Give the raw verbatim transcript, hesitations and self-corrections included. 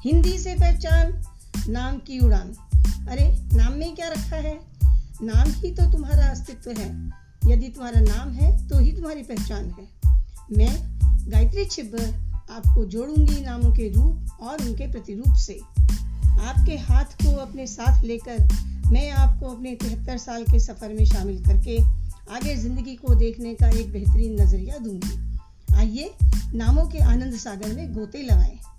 हिंदी से पहचान, नाम की उड़ान। अरे नाम में क्या रखा है? नाम ही तो तुम्हारा अस्तित्व है। यदि तुम्हारा नाम है तो ही तुम्हारी पहचान है। मैं गायत्री छिब्बर आपको जोड़ूंगी नामों के रूप और उनके प्रतिरूप से। आपके हाथ को अपने साथ लेकर मैं आपको अपने तिहत्तर साल के सफ़र में शामिल करके आगे ज़िंदगी को देखने का एक बेहतरीन नज़रिया दूंगी। आइए नामों के आनंद सागर में गोते लगाएं।